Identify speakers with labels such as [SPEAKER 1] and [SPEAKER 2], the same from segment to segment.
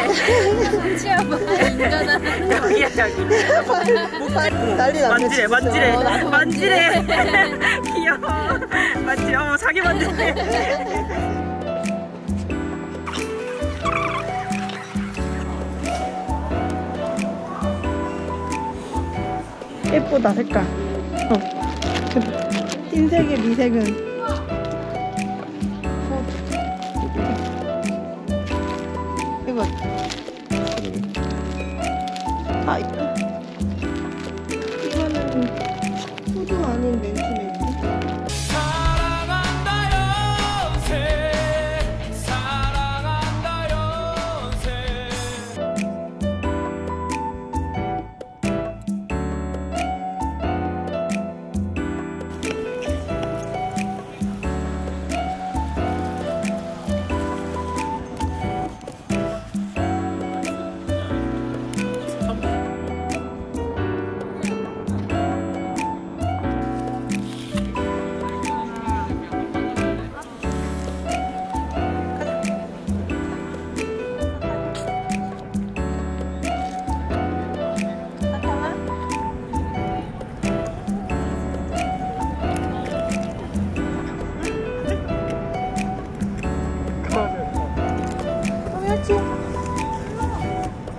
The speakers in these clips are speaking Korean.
[SPEAKER 1] 치아봐 인간아.
[SPEAKER 2] 여기야 여기.
[SPEAKER 1] 난리 났네.
[SPEAKER 2] 만지래. 귀여워. 만지래. 어머 자기 만지래. 예쁘다 색깔. 흰색의 미색은. 이거. 아 이거는 후드 아닌 렌즈네.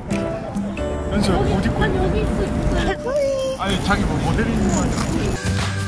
[SPEAKER 3] 연수 어디 있고? 아니 여기 있어. 아니 자기 뭐 모델 있는 거 아니야?